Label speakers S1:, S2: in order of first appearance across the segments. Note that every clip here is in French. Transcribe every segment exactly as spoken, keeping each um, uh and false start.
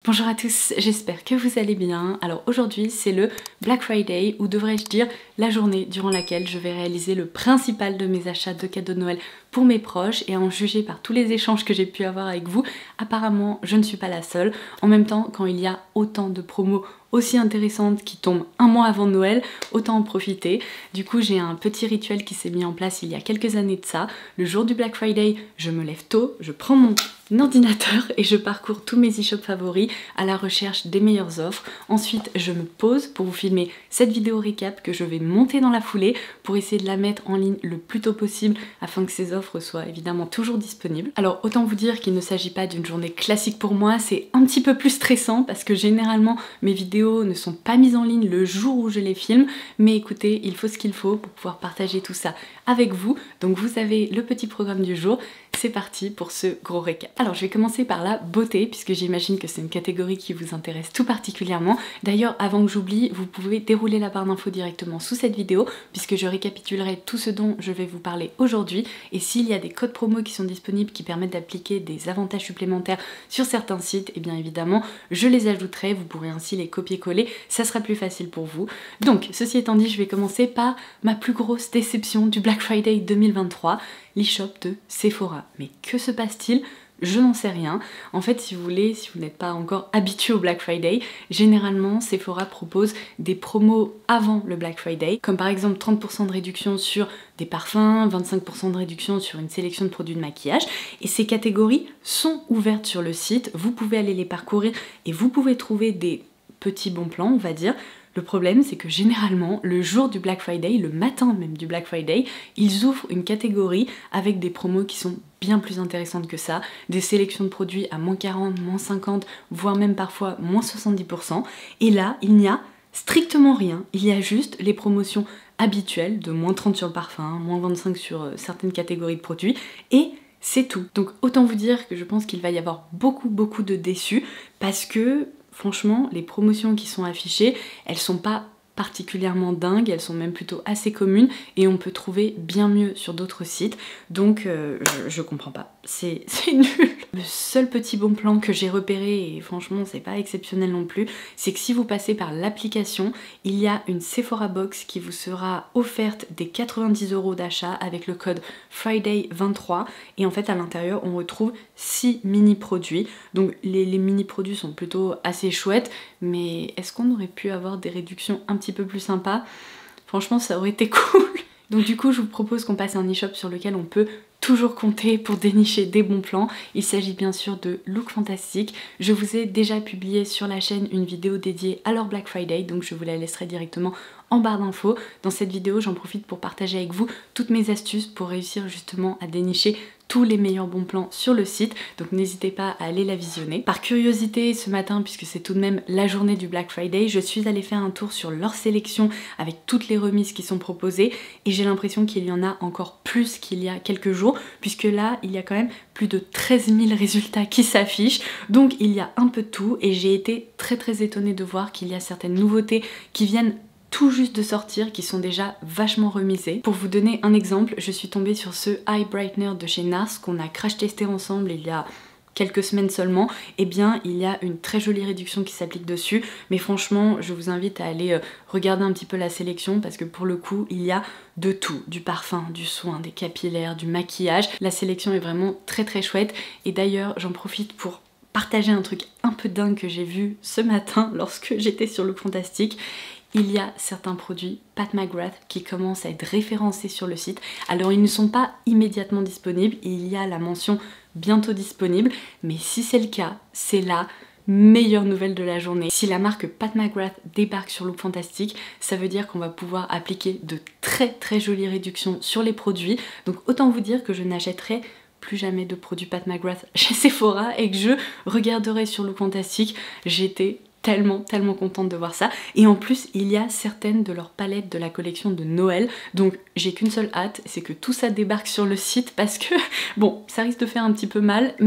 S1: Bonjour à tous, j'espère que vous allez bien. Alors aujourd'hui c'est le Black Friday, ou devrais-je dire la journée durant laquelle je vais réaliser le principal de mes achats de cadeaux de Noël pour mes proches, et à en juger par tous les échanges que j'ai pu avoir avec vous, apparemment je ne suis pas la seule. En même temps, quand il y a autant de promos aussi intéressantes qui tombent un mois avant Noël, autant en profiter. Du coup j'ai un petit rituel qui s'est mis en place il y a quelques années de ça. Le jour du Black Friday, je me lève tôt, je prends mon ordinateur et je parcours tous mes e-shops favoris à la recherche des meilleures offres. Ensuite je me pose pour vous filmer cette vidéo récap que je vais monter dans la foulée pour essayer de la mettre en ligne le plus tôt possible afin que ces offres soient évidemment toujours disponibles. Alors autant vous dire qu'il ne s'agit pas d'une journée classique pour moi, c'est un petit peu plus stressant parce que généralement mes vidéos ne sont pas mises en ligne le jour où je les filme, mais écoutez, il faut ce qu'il faut pour pouvoir partager tout ça avec vous. Donc vous avez le petit programme du jour, c'est parti pour ce gros récap. Alors je vais commencer par la beauté, puisque j'imagine que c'est une catégorie qui vous intéresse tout particulièrement. D'ailleurs, avant que j'oublie, vous pouvez dérouler la barre d'infos directement sous cette vidéo, puisque je récapitulerai tout ce dont je vais vous parler aujourd'hui. Et s'il y a des codes promo qui sont disponibles qui permettent d'appliquer des avantages supplémentaires sur certains sites, et bien évidemment je les ajouterai, vous pourrez ainsi les copier-coller, ça sera plus facile pour vous. Donc ceci étant dit, je vais commencer par ma plus grosse déception du Black Friday deux mille vingt-trois, l'e-shop de Sephora. Mais que se passe-t-il ? Je n'en sais rien. En fait, si vous voulez, si vous n'êtes pas encore habitué au Black Friday, généralement Sephora propose des promos avant le Black Friday, comme par exemple trente pour cent de réduction sur des parfums, vingt-cinq pour cent de réduction sur une sélection de produits de maquillage, et ces catégories sont ouvertes sur le site, vous pouvez aller les parcourir et vous pouvez trouver des petits bons plans, on va dire. Le problème, c'est que généralement, le jour du Black Friday, le matin même du Black Friday, ils ouvrent une catégorie avec des promos qui sont bien plus intéressantes que ça, des sélections de produits à moins quarante, moins cinquante, voire même parfois moins soixante-dix pour cent. Et là, il n'y a strictement rien, il y a juste les promotions habituelles de moins trente sur le parfum, moins vingt-cinq sur certaines catégories de produits, et c'est tout. Donc autant vous dire que je pense qu'il va y avoir beaucoup beaucoup de déçus, parce que franchement, les promotions qui sont affichées, elles sont pas particulièrement dingues, elles sont même plutôt assez communes et on peut trouver bien mieux sur d'autres sites. Donc euh, je, je comprends pas, c'est nul. Le seul petit bon plan que j'ai repéré, et franchement c'est pas exceptionnel non plus, c'est que si vous passez par l'application, il y a une Sephora Box qui vous sera offerte des quatre-vingt-dix euros d'achat avec le code Friday vingt-trois, et en fait à l'intérieur on retrouve six mini produits. Donc les, les mini produits sont plutôt assez chouettes, mais est-ce qu'on aurait pu avoir des réductions un petit peu plus sympas? Franchement ça aurait été cool. Donc du coup je vous propose qu'on passe à un e-shop sur lequel on peut toujours compter pour dénicher des bons plans. Il s'agit bien sûr de Look Fantastic. Je vous ai déjà publié sur la chaîne une vidéo dédiée à leur Black Friday, donc je vous la laisserai directement en barre d'infos. Dans cette vidéo, j'en profite pour partager avec vous toutes mes astuces pour réussir justement à dénicher tous les meilleurs bons plans sur le site, donc n'hésitez pas à aller la visionner. Par curiosité, ce matin, puisque c'est tout de même la journée du Black Friday, je suis allée faire un tour sur leur sélection avec toutes les remises qui sont proposées, et j'ai l'impression qu'il y en a encore plus qu'il y a quelques jours, puisque là, il y a quand même plus de treize mille résultats qui s'affichent, donc il y a un peu de tout, et j'ai été très très étonnée de voir qu'il y a certaines nouveautés qui viennent tout juste de sortir, qui sont déjà vachement remisés. Pour vous donner un exemple, je suis tombée sur ce Eye Brightener de chez Nars qu'on a crash testé ensemble il y a quelques semaines seulement. Et eh bien il y a une très jolie réduction qui s'applique dessus, mais franchement je vous invite à aller euh, regarder un petit peu la sélection, parce que pour le coup il y a de tout, du parfum, du soin, des capillaires, du maquillage. La sélection est vraiment très très chouette, et d'ailleurs j'en profite pour partager un truc un peu dingue que j'ai vu ce matin lorsque j'étais sur Look Fantastic. Il y a certains produits Pat McGrath qui commencent à être référencés sur le site. Alors ils ne sont pas immédiatement disponibles, il y a la mention bientôt disponible, mais si c'est le cas, c'est la meilleure nouvelle de la journée. Si la marque Pat McGrath débarque sur Look Fantastic, ça veut dire qu'on va pouvoir appliquer de très très jolies réductions sur les produits. Donc autant vous dire que je n'achèterai plus jamais de produits Pat McGrath chez Sephora et que je regarderai sur Look Fantastic. J'étais tellement tellement contente de voir ça, et en plus il y a certaines de leurs palettes de la collection de Noël, donc j'ai qu'une seule hâte, c'est que tout ça débarque sur le site, parce que bon, ça risque de faire un petit peu mal, mais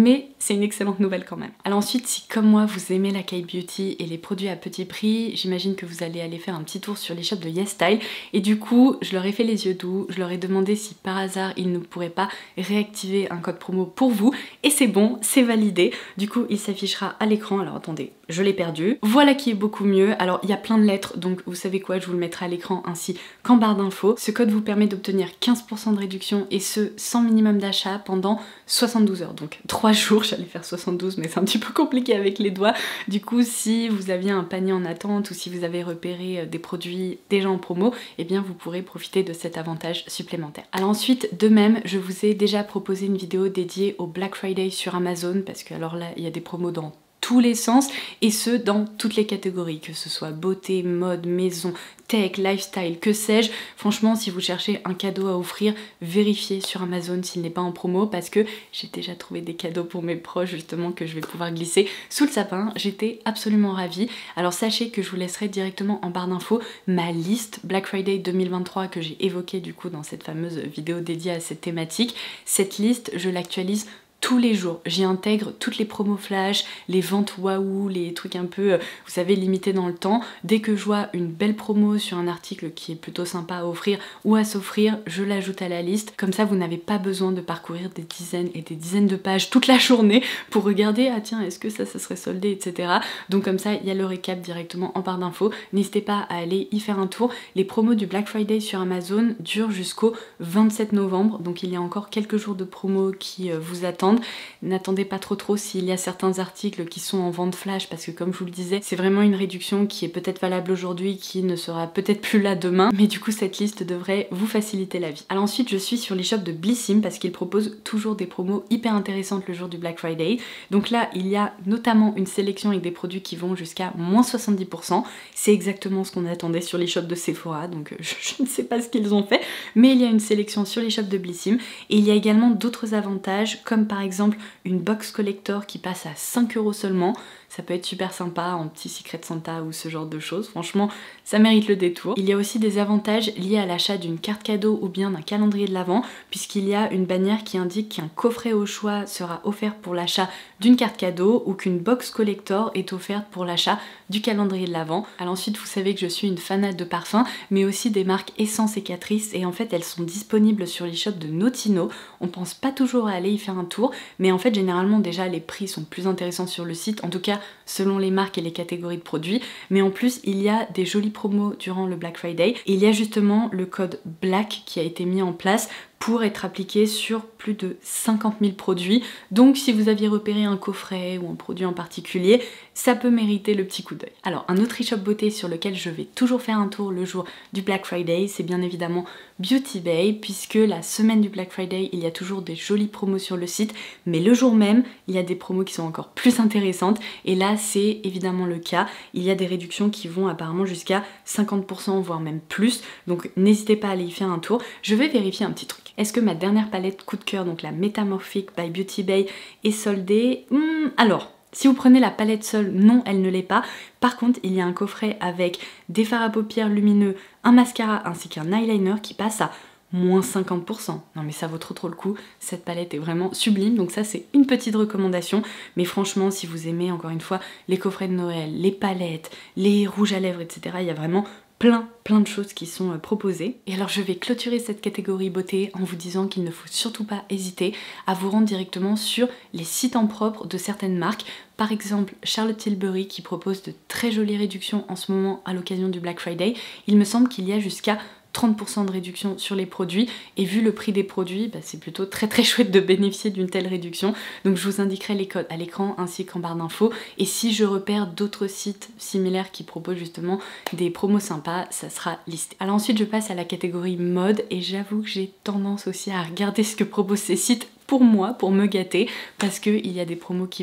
S1: c'est une excellente nouvelle quand même. Alors ensuite, si comme moi vous aimez la K-beauty et les produits à petit prix, j'imagine que vous allez aller faire un petit tour sur les shops de YesStyle et du coup je leur ai fait les yeux doux, je leur ai demandé si par hasard ils ne pourraient pas réactiver un code promo pour vous et c'est bon, c'est validé. Du coup il s'affichera à l'écran. Alors attendez, je l'ai perdu. Voilà qui est beaucoup mieux. Alors il y a plein de lettres, donc vous savez quoi, je vous le mettrai à l'écran ainsi qu'en barre d'infos. Ce code vous permet d'obtenir quinze pour cent de réduction et ce sans minimum d'achat pendant soixante-douze heures, donc trois jours. J'allais faire soixante-douze mais c'est un petit peu compliqué avec les doigts. Du coup si vous aviez un panier en attente ou si vous avez repéré des produits déjà en promo, eh bien vous pourrez profiter de cet avantage supplémentaire. Alors ensuite, de même, je vous ai déjà proposé une vidéo dédiée au Black Friday sur Amazon parce que alors là il y a des promos dans tous les sens et ce dans toutes les catégories, que ce soit beauté, mode, maison, tech, lifestyle, que sais-je. Franchement, si vous cherchez un cadeau à offrir, vérifiez sur Amazon s'il n'est pas en promo parce que j'ai déjà trouvé des cadeaux pour mes proches justement que je vais pouvoir glisser sous le sapin. J'étais absolument ravie. Alors sachez que je vous laisserai directement en barre d'infos ma liste Black Friday deux mille vingt-trois que j'ai évoquée du coup dans cette fameuse vidéo dédiée à cette thématique. Cette liste, je l'actualise tous les jours. J'y intègre toutes les promos flash, les ventes waouh, les trucs un peu, vous savez, limités dans le temps. Dès que je vois une belle promo sur un article qui est plutôt sympa à offrir ou à s'offrir, je l'ajoute à la liste. Comme ça, vous n'avez pas besoin de parcourir des dizaines et des dizaines de pages toute la journée pour regarder, ah tiens, est-ce que ça, ça serait soldé, et cetera. Donc comme ça, il y a le récap directement en barre d'infos. N'hésitez pas à aller y faire un tour. Les promos du Black Friday sur Amazon durent jusqu'au vingt-sept novembre, donc il y a encore quelques jours de promo qui vous attendent. N'attendez pas trop trop s'il y a certains articles qui sont en vente flash parce que comme je vous le disais, c'est vraiment une réduction qui est peut-être valable aujourd'hui, qui ne sera peut-être plus là demain, mais du coup cette liste devrait vous faciliter la vie. Alors ensuite je suis sur les shops de Blissim parce qu'ils proposent toujours des promos hyper intéressantes le jour du Black Friday. Donc là il y a notamment une sélection avec des produits qui vont jusqu'à moins soixante-dix pour cent. C'est exactement ce qu'on attendait sur les shops de Sephora, donc je, je ne sais pas ce qu'ils ont fait, mais il y a une sélection sur les shops de Blissim et il y a également d'autres avantages comme par exemple une box collector qui passe à cinq euros seulement. Ça peut être super sympa en petit Secret Santa ou ce genre de choses. Franchement, ça mérite le détour. Il y a aussi des avantages liés à l'achat d'une carte cadeau ou bien d'un calendrier de l'Avent, puisqu'il y a une bannière qui indique qu'un coffret au choix sera offert pour l'achat d'une carte cadeau ou qu'une box collector est offerte pour l'achat du calendrier de l'Avent. Alors ensuite, vous savez que je suis une fanate de parfums, mais aussi des marques Essence et Catrice, et en fait, elles sont disponibles sur les shops de Notino. On pense pas toujours à aller y faire un tour, mais en fait, généralement, déjà, les prix sont plus intéressants sur le site, en tout cas, selon les marques et les catégories de produits, mais en plus il y a des jolies promos durant le Black Friday et il y a justement le code BLACK qui a été mis en place pour être appliqué sur plus de cinquante mille produits. Donc si vous aviez repéré un coffret ou un produit en particulier, ça peut mériter le petit coup d'œil. Alors un autre e-shop beauté sur lequel je vais toujours faire un tour le jour du Black Friday, c'est bien évidemment Beauty Bay, puisque la semaine du Black Friday, il y a toujours des jolies promos sur le site, mais le jour même, il y a des promos qui sont encore plus intéressantes, et là c'est évidemment le cas. Il y a des réductions qui vont apparemment jusqu'à cinquante pour cent, voire même plus, donc n'hésitez pas à aller y faire un tour. Je vais vérifier un petit truc. Est-ce que ma dernière palette coup de cœur, donc la Metamorphic by Beauty Bay, est soldée? hmm, Alors, si vous prenez la palette seule, non, elle ne l'est pas. Par contre, il y a un coffret avec des fards à paupières lumineux, un mascara ainsi qu'un eyeliner qui passe à moins cinquante pour cent. Non mais ça vaut trop trop le coup, cette palette est vraiment sublime, donc ça c'est une petite recommandation, mais franchement si vous aimez encore une fois les coffrets de Noël, les palettes, les rouges à lèvres, et cetera, il y a vraiment plein plein de choses qui sont proposées. Et alors je vais clôturer cette catégorie beauté en vous disant qu'il ne faut surtout pas hésiter à vous rendre directement sur les sites en propre de certaines marques. Par exemple Charlotte Tilbury qui propose de très jolies réductions en ce moment à l'occasion du Black Friday. Il me semble qu'il y a jusqu'à trente pour cent de réduction sur les produits et vu le prix des produits, bah, c'est plutôt très très chouette de bénéficier d'une telle réduction. Donc je vous indiquerai les codes à l'écran ainsi qu'en barre d'infos et si je repère d'autres sites similaires qui proposent justement des promos sympas, ça sera listé. Alors ensuite je passe à la catégorie mode et j'avoue que j'ai tendance aussi à regarder ce que proposent ces sites pour moi, pour me gâter, parce qu'il y a des promos qui valent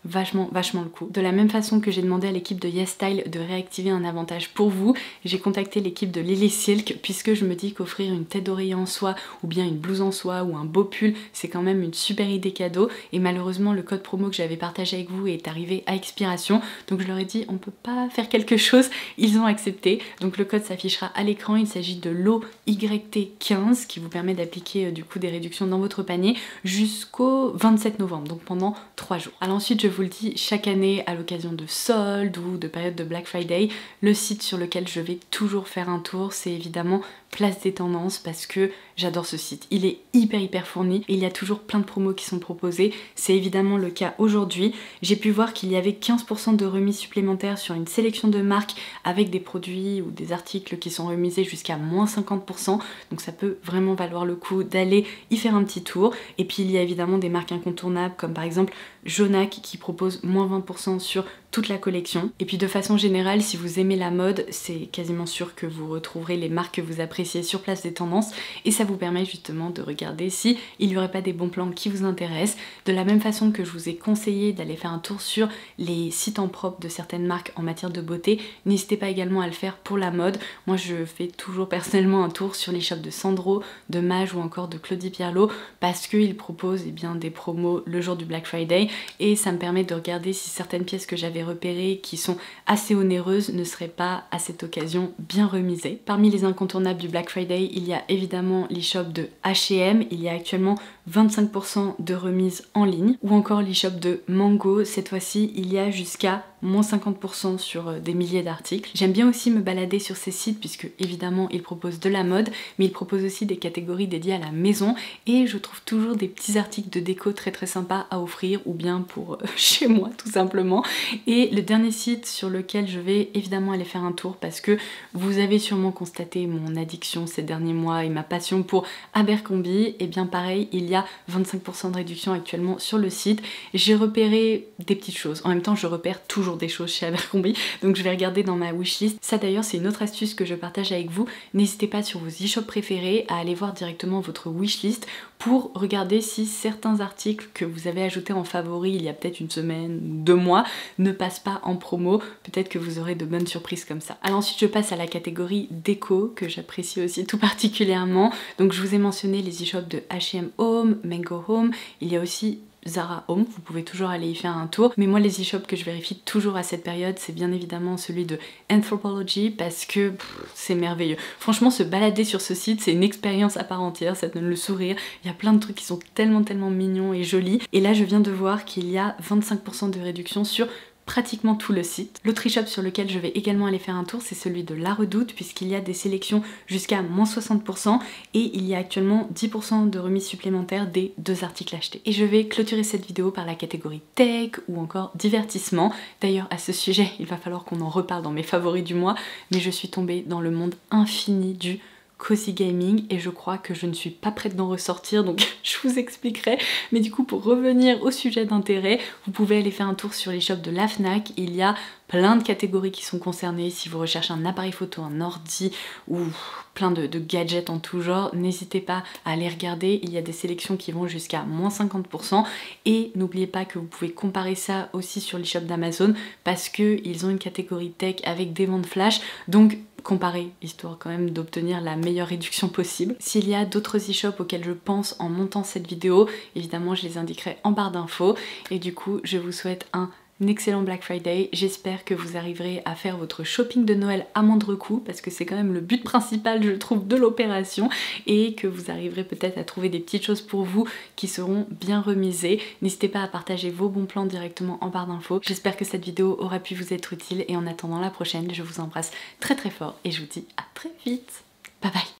S1: vachement vachement le coup. De la même façon que j'ai demandé à l'équipe de YesStyle de réactiver un avantage pour vous, j'ai contacté l'équipe de Lily Silk puisque je me dis qu'offrir une tête d'oreiller en soie ou bien une blouse en soie ou un beau pull, c'est quand même une super idée cadeau, et malheureusement le code promo que j'avais partagé avec vous est arrivé à expiration, donc je leur ai dit on peut pas faire quelque chose, ils ont accepté. Donc le code s'affichera à l'écran, il s'agit de l'O Y T quinze qui vous permet d'appliquer euh, du coup des réductions dans votre panier jusqu'au vingt-sept novembre, donc pendant trois jours. Alors ensuite, je vous le dis, chaque année à l'occasion de soldes ou de période de Black Friday, le site sur lequel je vais toujours faire un tour, c'est évidemment Place des Tendances, parce que j'adore ce site. Il est hyper hyper fourni et il y a toujours plein de promos qui sont proposés. C'est évidemment le cas aujourd'hui. J'ai pu voir qu'il y avait quinze pour cent de remise supplémentaire sur une sélection de marques avec des produits ou des articles qui sont remisés jusqu'à moins cinquante pour cent. Donc ça peut vraiment valoir le coup d'aller y faire un petit tour. Et puis il y a évidemment des marques incontournables comme par exemple Jonac qui propose moins vingt pour cent sur toute la collection. Et puis de façon générale, si vous aimez la mode, c'est quasiment sûr que vous retrouverez les marques que vous appréciez sur Place des Tendances, et ça vous permet justement de regarder si il n'y aurait pas des bons plans qui vous intéressent. De la même façon que je vous ai conseillé d'aller faire un tour sur les sites en propre de certaines marques en matière de beauté, n'hésitez pas également à le faire pour la mode. Moi je fais toujours personnellement un tour sur les shops de Sandro, de Mage ou encore de Claudie Pierlot parce qu'ils proposent eh bien, des promos le jour du Black Friday, et ça me permet de regarder si certaines pièces que j'avais repérées qui sont assez onéreuses ne seraient pas à cette occasion bien remisées. Parmi les incontournables du Black Friday, il y a évidemment l'e-shop de H et M, il y a actuellement vingt-cinq pour cent de remise en ligne, ou encore l'e-shop de Mango, cette fois-ci il y a jusqu'à moins cinquante pour cent sur des milliers d'articles. J'aime bien aussi me balader sur ces sites puisque évidemment ils proposent de la mode, mais ils proposent aussi des catégories dédiées à la maison, et je trouve toujours des petits articles de déco très très sympas à offrir, ou bien pour euh, chez moi tout simplement. Et le dernier site sur lequel je vais évidemment aller faire un tour, parce que vous avez sûrement constaté mon addiction ces derniers mois et ma passion pour Abercrombie, et bien pareil, il y a vingt-cinq pour cent de réduction actuellement sur le site. J'ai repéré des petites choses, en même temps je repère toujours des choses chez Abercrombie, donc je vais regarder dans ma wishlist. Ça d'ailleurs c'est une autre astuce que je partage avec vous, n'hésitez pas sur vos e-shops préférés à aller voir directement votre wishlist pour regarder si certains articles que vous avez ajoutés en favori il y a peut-être une semaine ou deux mois ne passent pas en promo. Peut-être que vous aurez de bonnes surprises comme ça. Alors ensuite je passe à la catégorie déco que j'apprécie aussi tout particulièrement. Donc je vous ai mentionné les e-shops de H et M Home, Mango Home, il y a aussi Zara Home, vous pouvez toujours aller y faire un tour. Mais moi les e-shops que je vérifie toujours à cette période, c'est bien évidemment celui de Anthropologie, parce que c'est merveilleux. Franchement se balader sur ce site c'est une expérience à part entière, ça donne le sourire, il y a plein de trucs qui sont tellement tellement mignons et jolis. Et là je viens de voir qu'il y a vingt-cinq pour cent de réduction sur pratiquement tout le site. L'autre e-shop sur lequel je vais également aller faire un tour, c'est celui de La Redoute, puisqu'il y a des sélections jusqu'à moins soixante pour cent et il y a actuellement dix pour cent de remise supplémentaire des deux articles achetés. Et je vais clôturer cette vidéo par la catégorie tech ou encore divertissement. D'ailleurs à ce sujet, il va falloir qu'on en reparle dans mes favoris du mois, mais je suis tombée dans le monde infini du cozy gaming et je crois que je ne suis pas prête d'en ressortir, donc je vous expliquerai. Mais du coup pour revenir au sujet d'intérêt, vous pouvez aller faire un tour sur les shops de la Fnac. Il y a plein de catégories qui sont concernées. Si vous recherchez un appareil photo, un ordi ou plein de, de gadgets en tout genre, n'hésitez pas à aller regarder. Il y a des sélections qui vont jusqu'à moins cinquante pour cent et n'oubliez pas que vous pouvez comparer ça aussi sur les shops d'Amazon parce qu'ils ont une catégorie tech avec des ventes flash, donc comparer, histoire quand même d'obtenir la meilleure réduction possible. S'il y a d'autres e-shops auxquels je pense en montant cette vidéo, évidemment je les indiquerai en barre d'infos. Et du coup je vous souhaite un excellent Black Friday, j'espère que vous arriverez à faire votre shopping de Noël à moindre coût parce que c'est quand même le but principal je trouve de l'opération, et que vous arriverez peut-être à trouver des petites choses pour vous qui seront bien remisées. N'hésitez pas à partager vos bons plans directement en barre d'infos. J'espère que cette vidéo aura pu vous être utile et en attendant la prochaine, je vous embrasse très très fort et je vous dis à très vite. Bye bye.